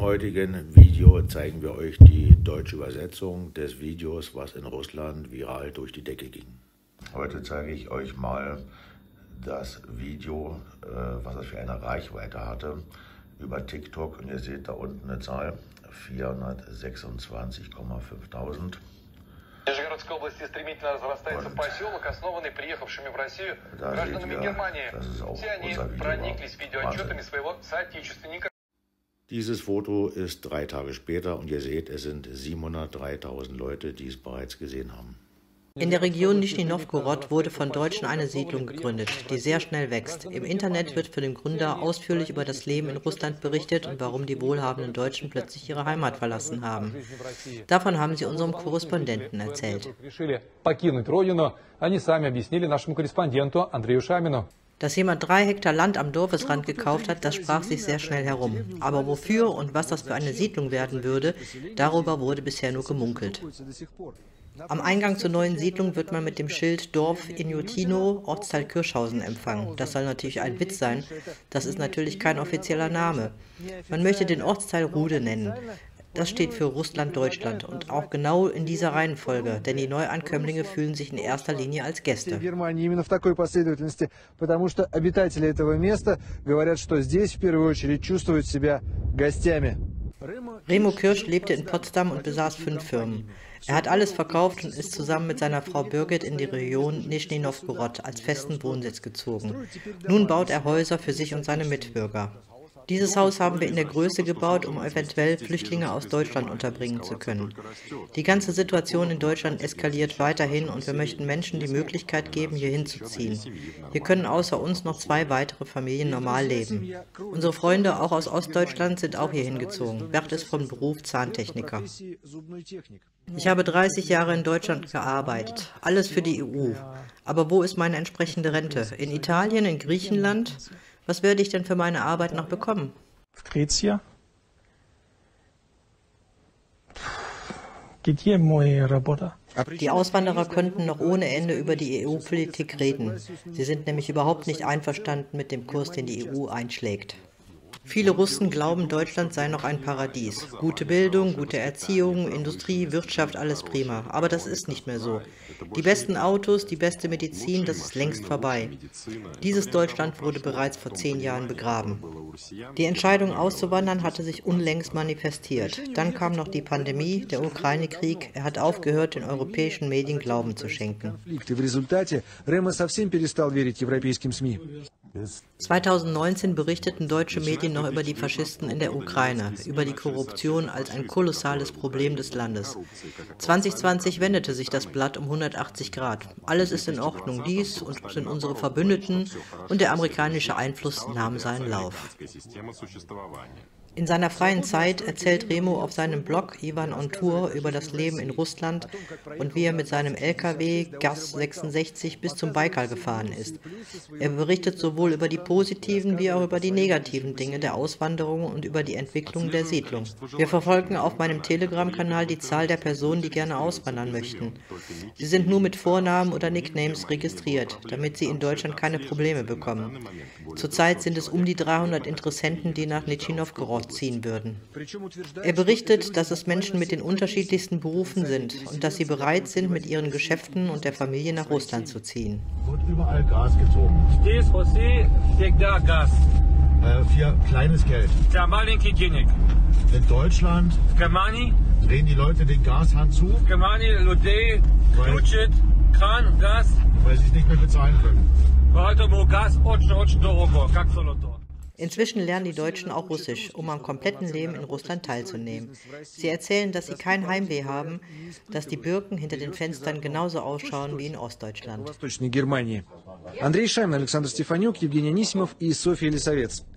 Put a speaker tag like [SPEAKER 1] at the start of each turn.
[SPEAKER 1] heutigen Video zeigen wir euch die deutsche Übersetzung des Videos, was in Russland viral durch die Decke ging. Heute zeige ich euch mal das Video, was es für eine Reichweite hatte über TikTok. Und ihr seht da unten eine Zahl, 426,5.000.
[SPEAKER 2] Нижегородской области стремительно разрастается поселок, основанный приехавшими в Россию гражданами Германии. Все они прониклись видеоотчетами своего соотечественника.
[SPEAKER 1] Dieses Foto ist 3 Tage später und ihr seht, es sind 703.000 Leute, die es bereits gesehen haben.
[SPEAKER 3] In der Region Nischni Nowgorod wurde von Deutschen eine Siedlung gegründet, die sehr schnell wächst. Im Internet wird für den Gründer ausführlich über das Leben in Russland berichtet und warum die wohlhabenden Deutschen plötzlich ihre Heimat verlassen haben. Davon haben sie unserem Korrespondenten erzählt. Dass jemand 3 Hektar Land am Dorfesrand gekauft hat, das sprach sich sehr schnell herum. Aber wofür und was das für eine Siedlung werden würde, darüber wurde bisher nur gemunkelt. Am Eingang zur neuen Siedlung wird man mit dem Schild Dorf Injutino, Ortsteil Kirschhausen empfangen. Das soll natürlich ein Witz sein, das ist natürlich kein offizieller Name. Man möchte den Ortsteil Rude nennen. Das steht für Russland-Deutschland und auch genau in dieser Reihenfolge, denn die Neuankömmlinge fühlen sich in erster Linie als Gäste. Remo Kirsch lebte in Potsdam und besaß 5 Firmen. Er hat alles verkauft und ist zusammen mit seiner Frau Birgit in die Region Nischni Nowgorod als festen Wohnsitz gezogen. Nun baut er Häuser für sich und seine Mitbürger. Dieses Haus haben wir in der Größe gebaut, um eventuell Flüchtlinge aus Deutschland unterbringen zu können. Die ganze Situation in Deutschland eskaliert weiterhin und wir möchten Menschen die Möglichkeit geben, hier hinzuziehen. Hier können außer uns noch 2 weitere Familien normal leben. Unsere Freunde, auch aus Ostdeutschland, sind auch hier hingezogen. Bert ist von Beruf Zahntechniker. Ich habe 30 Jahre in Deutschland gearbeitet, alles für die EU. Aber wo ist meine entsprechende Rente? In Italien, in Griechenland? Was werde ich denn für meine Arbeit noch bekommen? Die Auswanderer könnten noch ohne Ende über die EU-Politik reden. Sie sind nämlich überhaupt nicht einverstanden mit dem Kurs, den die EU einschlägt. Viele Russen glauben, Deutschland sei noch ein Paradies. Gute Bildung, gute Erziehung, Industrie, Wirtschaft, alles prima. Aber das ist nicht mehr so. Die besten Autos, die beste Medizin, das ist längst vorbei. Dieses Deutschland wurde bereits vor 10 Jahren begraben. Die Entscheidung auszuwandern hatte sich unlängst manifestiert. Dann kam noch die Pandemie, der Ukraine-Krieg. Er hat aufgehört, den europäischen Medien Glauben zu schenken. 2019 berichteten deutsche Medien noch über die Faschisten in der Ukraine, über die Korruption als ein kolossales Problem des Landes. 2020 wendete sich das Blatt um 180 Grad. Alles ist in Ordnung, dies und sind unsere Verbündeten und der amerikanische Einfluss nahm seinen Lauf. In seiner freien Zeit erzählt Remo auf seinem Blog Ivan on Tour über das Leben in Russland und wie er mit seinem LKW GAZ 66 bis zum Baikal gefahren ist. Er berichtet sowohl über die positiven wie auch über die negativen Dinge der Auswanderung und über die Entwicklung der Siedlung. Wir verfolgen auf meinem Telegram-Kanal die Zahl der Personen, die gerne auswandern möchten. Sie sind nur mit Vornamen oder Nicknames registriert, damit sie in Deutschland keine Probleme bekommen. Zurzeit sind es um die 300 Interessenten, die nach Nischni Nowgorod ziehen würden. Er berichtet, dass es Menschen mit den unterschiedlichsten Berufen sind und dass sie bereit sind, mit ihren Geschäften und der Familie nach Russland zu ziehen.
[SPEAKER 4] Wird überall Gas gezogen. Für kleines Geld. In Deutschland drehen die Leute den Gashahn zu, weil sie es nicht mehr bezahlen können.
[SPEAKER 3] Inzwischen lernen die Deutschen auch Russisch, um am kompletten Leben in Russland teilzunehmen. Sie erzählen, dass sie kein Heimweh haben, dass die Birken hinter den Fenstern genauso ausschauen wie in Ostdeutschland.
[SPEAKER 5] Андрей Шаймин, Александр Стефанюк, Евгений Анисимов и Софья Елисавец.